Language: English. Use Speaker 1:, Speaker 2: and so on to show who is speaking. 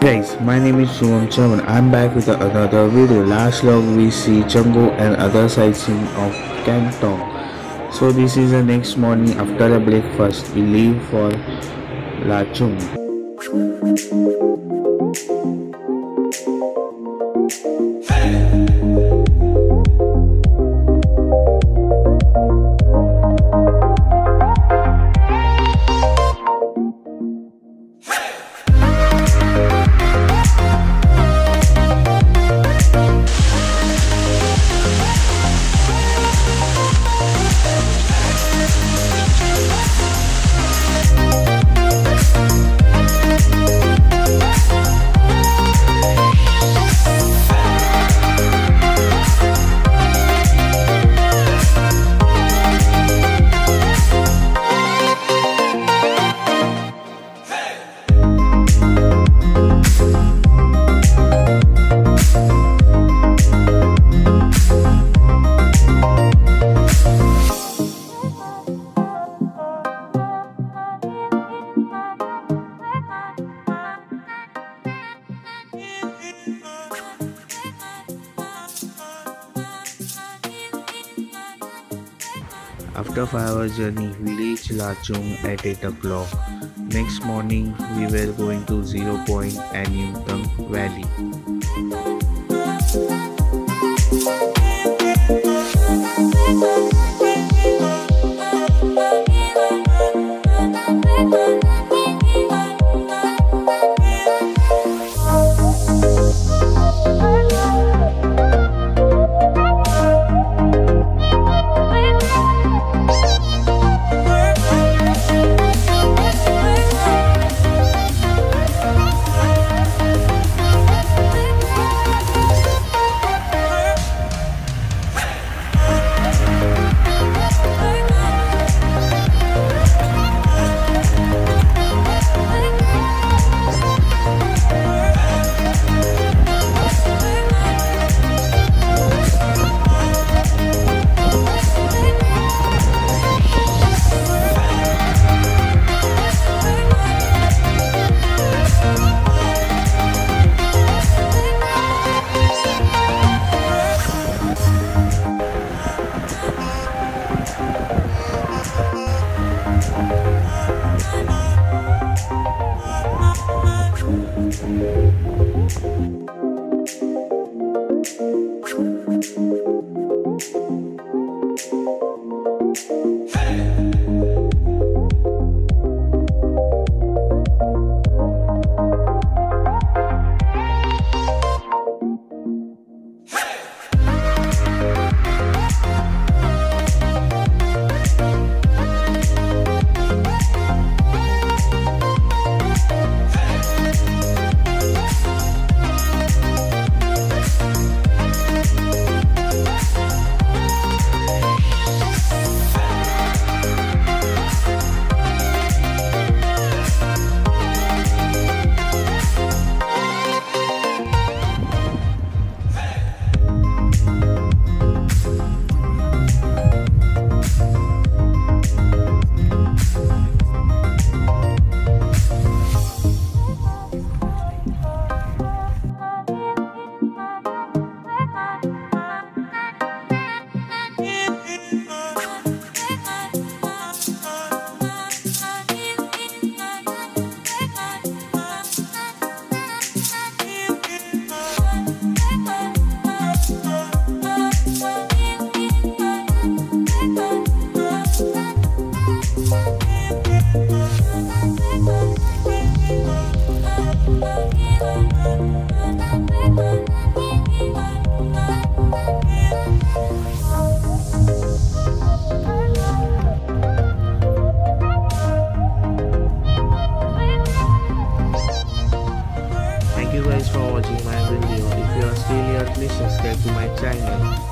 Speaker 1: Guys, my name is Shubhamthechavan. I'm back with another video. Last vlog we see Changu and other sightseeing of Cantong. So this is the next morning after the breakfast. We leave for Lachung. After 5 hours journey, we reached Lachung at 8 o'clock. Next morning, we were going to Zero Point and Newton Valley. Thank you guys for watching my video. If you are still here, please subscribe to my channel.